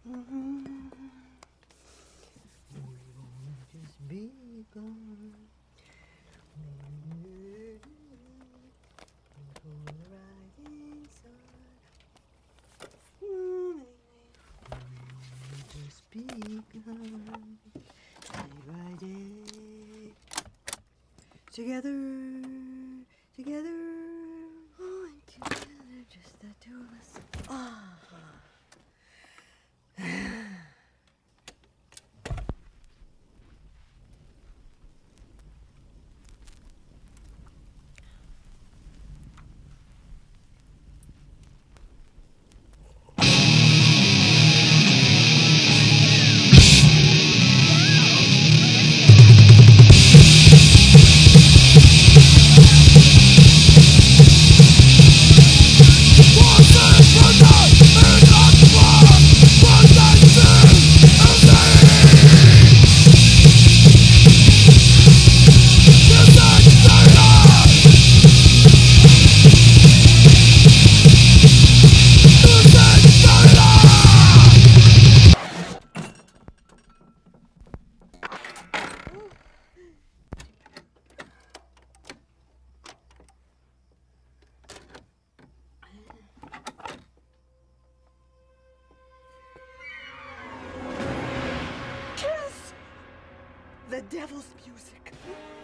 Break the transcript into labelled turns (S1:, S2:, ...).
S1: Mm-hmm. We've only just begun. Just begun, day by day, together, oh, and together, just the two of us. The devil's music.